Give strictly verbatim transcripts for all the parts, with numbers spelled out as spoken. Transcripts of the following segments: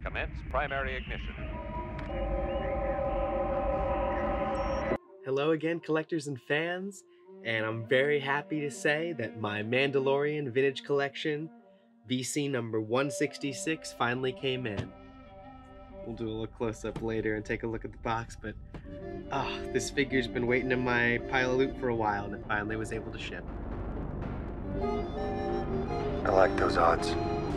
Commence primary ignition. Hello again, collectors and fans, and I'm very happy to say that my Mandalorian vintage collection, V C number one sixty-six, finally came in. We'll do a little close-up later and take a look at the box, but ah, oh, this figure's been waiting in my pile of loot for a while, and it finally was able to ship. I like those odds.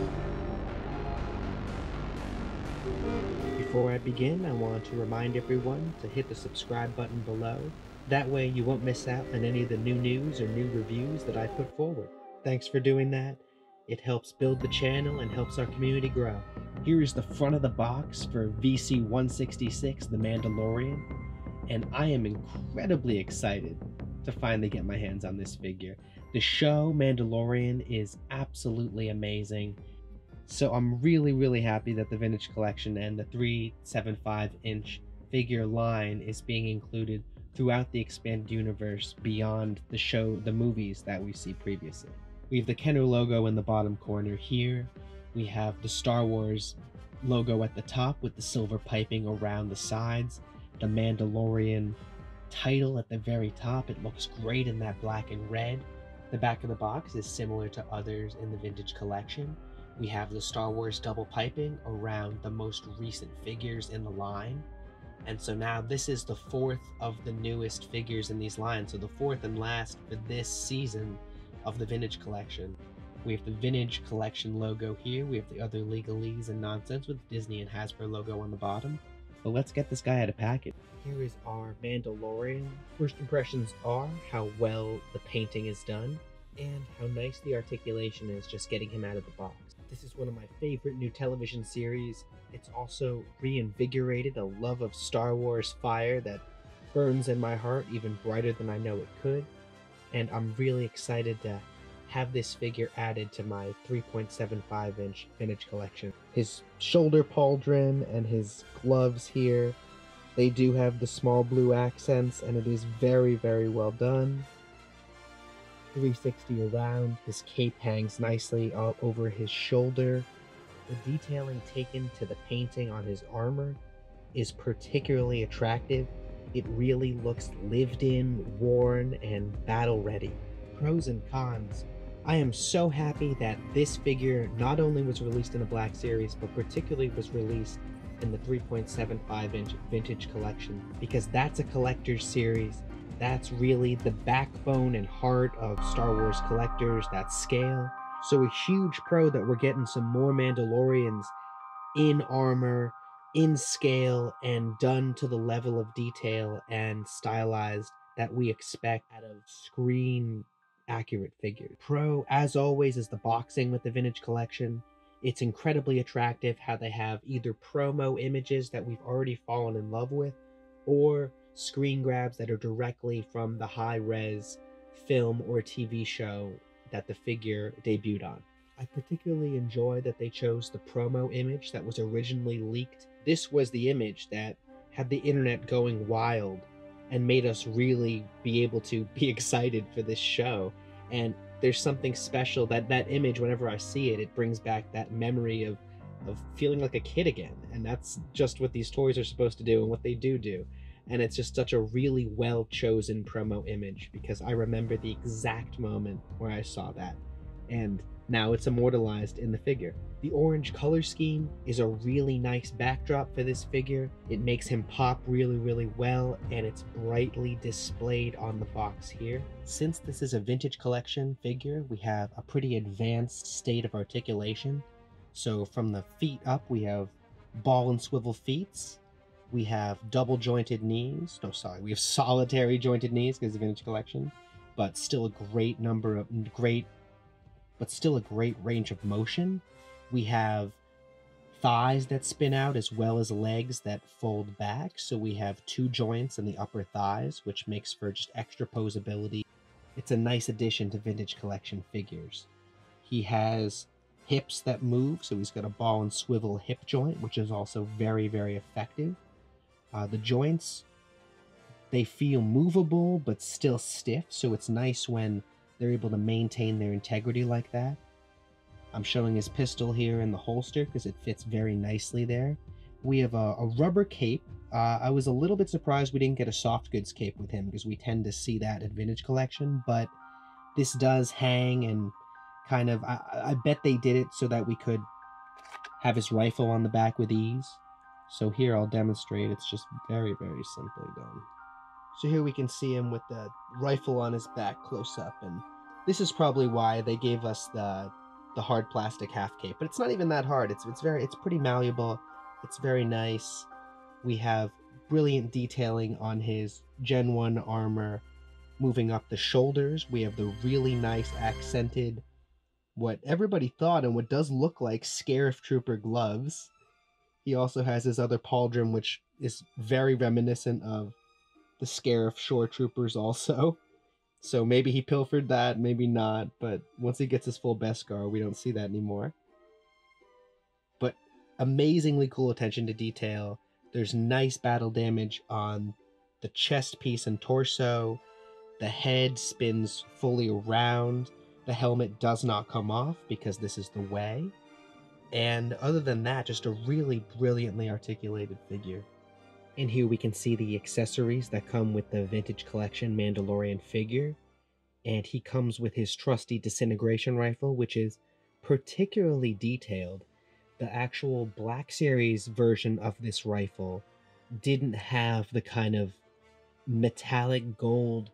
Before I begin, I want to remind everyone to hit the subscribe button below. That way you won't miss out on any of the new news or new reviews that I put forward. Thanks for doing that. It helps build the channel and helps our community grow. Here is the front of the box for V C one sixty-six, The Mandalorian, and I am incredibly excited to finally get my hands on this figure. The show Mandalorian is absolutely amazing. So I'm really, really happy that the Vintage Collection and the three seventy-five inch figure line is being included throughout the expanded universe beyond the show, the movies that we see previously. We have the Kenner logo in the bottom corner here. We have the Star Wars logo at the top with the silver piping around the sides. The Mandalorian title at the very top. It looks great in that black and red. The back of the box is similar to others in the Vintage Collection. We have the Star Wars double piping around the most recent figures in the line. And so now this is the fourth of the newest figures in these lines. So the fourth and last for this season of the Vintage Collection. We have the Vintage Collection logo here. We have the other legalese and nonsense with the Disney and Hasbro logo on the bottom. But let's get this guy out of package. Here is our Mandalorian. First impressions are how well the painting is done and how nice the articulation is just getting him out of the box. This is one of my favorite new television series. It's also reinvigorated a love of Star Wars fire that burns in my heart even brighter than I know it could. And I'm really excited to have this figure added to my three point seven five inch Vintage Collection. His shoulder pauldron and his gloves here, they do have the small blue accents, and it is very, very well done. three sixty around, his cape hangs nicely all over his shoulder. The detailing taken to the painting on his armor is particularly attractive. It really looks lived in, worn, and battle ready. Pros and cons. I am so happy that this figure not only was released in the Black Series, but particularly was released in the three point seven five inch Vintage Collection, because that's a collector's series. That's really the backbone and heart of Star Wars collectors, that scale. So a huge pro that we're getting some more Mandalorians in armor, in scale, and done to the level of detail and stylized that we expect out of screen accurate figures. Pro, as always, is the boxing with the Vintage Collection. It's incredibly attractive how they have either promo images that we've already fallen in love with, or screen grabs that are directly from the high-res film or T V show that the figure debuted on. I particularly enjoy that they chose the promo image that was originally leaked. This was the image that had the internet going wild and made us really be able to be excited for this show. And there's something special that that image, whenever I see it, it brings back that memory of of feeling like a kid again. And that's just what these toys are supposed to do and what they do do. And it's just such a really well chosen promo image, because I remember the exact moment where I saw that. And now it's immortalized in the figure. The orange color scheme is a really nice backdrop for this figure. It makes him pop really, really well, and it's brightly displayed on the box here. Since this is a Vintage Collection figure, we have a pretty advanced state of articulation. So from the feet up, we have ball and swivel feet. We have double jointed knees. No, sorry, we have solitary jointed knees because of the Vintage Collection, but still a great number of great but still a great range of motion. We have thighs that spin out as well as legs that fold back. So we have two joints in the upper thighs, which makes for just extra posability. It's a nice addition to Vintage Collection figures. He has hips that move, so he's got a ball and swivel hip joint, which is also very, very effective. Uh, the joints, they feel movable but still stiff, so it's nice when they're able to maintain their integrity like that. I'm showing his pistol here in the holster because it fits very nicely there. We have a, a rubber cape. Uh, I was a little bit surprised we didn't get a soft goods cape with him because we tend to see that at Vintage Collection, but this does hang and kind of, I, I bet they did it so that we could have his rifle on the back with ease. So here I'll demonstrate. It's just very, very simply done. So here we can see him with the rifle on his back close up, and this is probably why they gave us the the hard plastic half cape. But it's not even that hard. It's it's very it's pretty malleable. It's very nice. We have brilliant detailing on his Gen one armor moving up the shoulders. We have the really nice accented, what everybody thought and what does look like Scarif Trooper gloves. He also has his other pauldron, which is very reminiscent of the Scarif Shore Troopers also. So maybe he pilfered that, maybe not, but once he gets his full Beskar, we don't see that anymore. But amazingly cool attention to detail. There's nice battle damage on the chest piece and torso. The head spins fully around. The helmet does not come off because this is the way. And other than that, just a really brilliantly articulated figure. And here we can see the accessories that come with the Vintage Collection Mandalorian figure. And he comes with his trusty disintegration rifle, which is particularly detailed. The actual Black Series version of this rifle didn't have the kind of metallic gold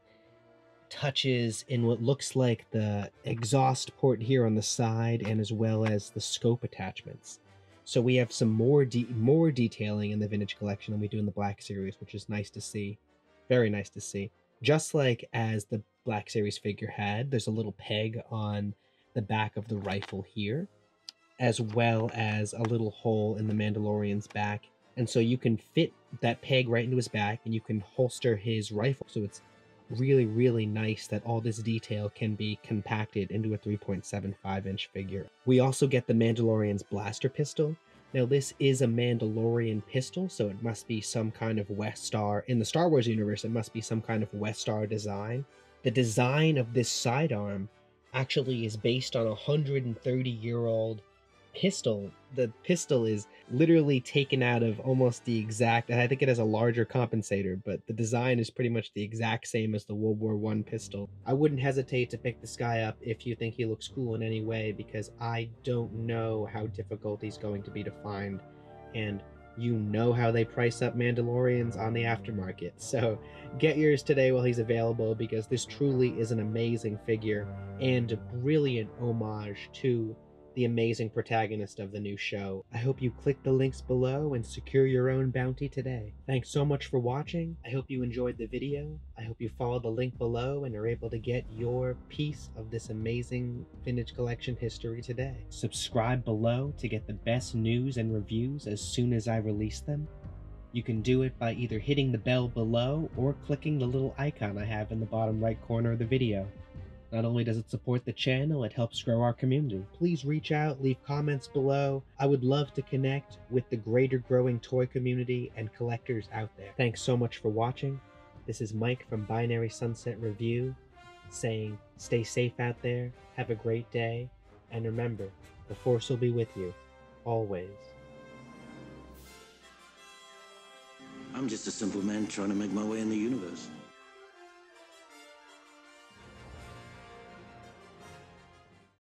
touches in what looks like the exhaust port here on the side, and as well as the scope attachments. So we have some more de more detailing in the Vintage Collection than we do in the Black Series, which is nice to see. Very nice to see. Just like as the Black Series figure had, there's a little peg on the back of the rifle here, as well as a little hole in the Mandalorian's back. And so you can fit that peg right into his back, and you can holster his rifle. So it's really, really nice that all this detail can be compacted into a three point seven five inch figure. We also get the Mandalorian's blaster pistol. Now this is a Mandalorian pistol, so it must be some kind of Westar. In the Star Wars universe, it must be some kind of Westar design. The design of this sidearm actually is based on a one hundred thirty year old pistol. The pistol is literally taken out of almost the exact, and I think it has a larger compensator, but the design is pretty much the exact same as the World War One pistol. I wouldn't hesitate to pick this guy up if you think he looks cool in any way, because I don't know how difficult he's going to be to find, and you know how they price up Mandalorians on the aftermarket. So get yours today while he's available, because this truly is an amazing figure and a brilliant homage to the amazing protagonist of the new show. I hope you click the links below and secure your own bounty today. Thanks so much for watching. I hope you enjoyed the video. I hope you follow the link below and are able to get your piece of this amazing Vintage Collection history today. Subscribe below to get the best news and reviews as soon as I release them. You can do it by either hitting the bell below or clicking the little icon I have in the bottom right corner of the video. Not only does it support the channel, it helps grow our community. Please reach out, leave comments below. I would love to connect with the greater growing toy community and collectors out there. Thanks so much for watching. This is Mike from Binary Sunset Review saying stay safe out there, have a great day, and remember, the Force will be with you, always. I'm just a simple man trying to make my way in the universe.